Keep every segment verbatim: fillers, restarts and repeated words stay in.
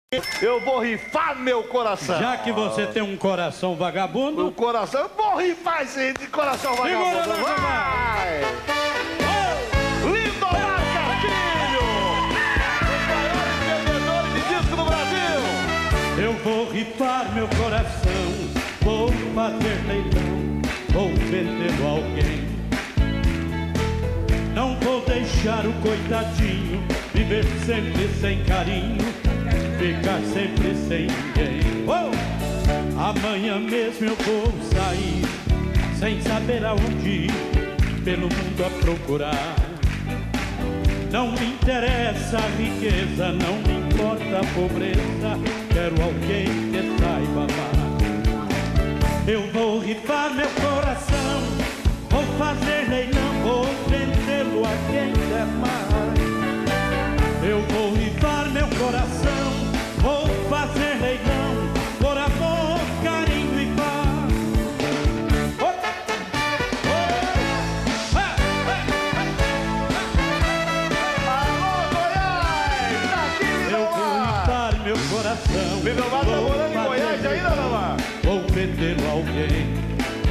Eu vou rifar meu coração. Já que você tem um coração vagabundo... O coração, eu vou rifar esse de coração vagabundo. Segura, vai! Oh! Lindomar Castilho! Os maiores vendedores de disco do Brasil! Eu vou rifar meu coração, vou fazer leilão, vou vendê-lo a alguém. Não vou deixar o coitadinho viver sempre sem carinho, ficar sempre sem ninguém. Oh! Amanhã mesmo eu vou sair, sem saber aonde ir, pelo mundo a procurar. Não me interessa a riqueza, não me importa a pobreza, quero alguém que saiba amar. Eu vou rifar meu coração, vou fazer leilão, vou vendê-lo a quem der mais. Eu vou rifar meu coração, vou fazer leilão, por amor, carinho e paz. Oh! Oh! Ah! Alô, Goiás! Tá aqui, Lindomar! Eu vou rifar meu coração. Lindomar tá morando em Goiás ainda, Lindomar? Vou vendê-lo a alguém.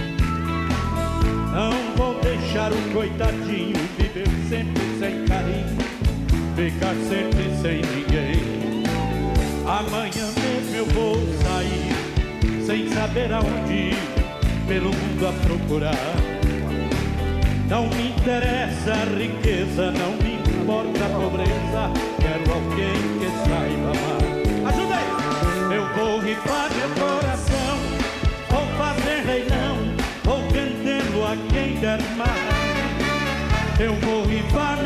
Não vou deixar o coitadinho viver sempre sem carinho, ficar sempre sem ninguém. Amanhã mesmo eu vou sair, sem saber aonde ir, pelo mundo a procurar. Não me interessa a riqueza, não me importa a pobreza, quero alguém que saiba amar. Ajuda aí! Eu vou rifar meu coração, vou fazer leilão, vou vendê-lo a quem der mais. Eu vou rifar